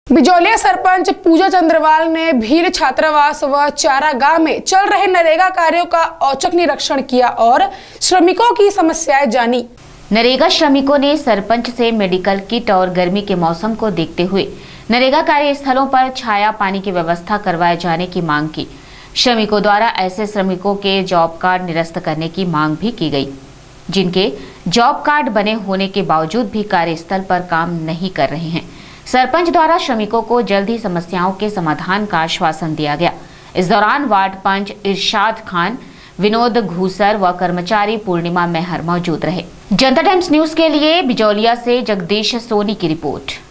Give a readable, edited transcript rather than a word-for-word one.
बिजौलिया सरपंच पूजा चंद्रवाल ने भीड़ छात्रावास व चारागाह में चल रहे नरेगा कार्यों का औचक निरीक्षण किया और श्रमिकों की समस्याएं जानी। नरेगा श्रमिकों ने सरपंच से मेडिकल किट और गर्मी के मौसम को देखते हुए नरेगा कार्यस्थलों पर छाया पानी की व्यवस्था करवाए जाने की मांग की। श्रमिकों द्वारा ऐसे श्रमिकों के जॉब कार्ड निरस्त करने की मांग भी की गई, जिनके जॉब कार्ड बने होने के बावजूद भी कार्यस्थल पर काम नहीं कर रहे हैं। सरपंच द्वारा श्रमिकों को जल्द ही समस्याओं के समाधान का आश्वासन दिया गया। इस दौरान वार्ड पंच इरशाद खान, विनोद घूसर व कर्मचारी पूर्णिमा मेहर मौजूद रहे। जनता टाइम्स न्यूज के लिए बिजौलिया से जगदीश सोनी की रिपोर्ट।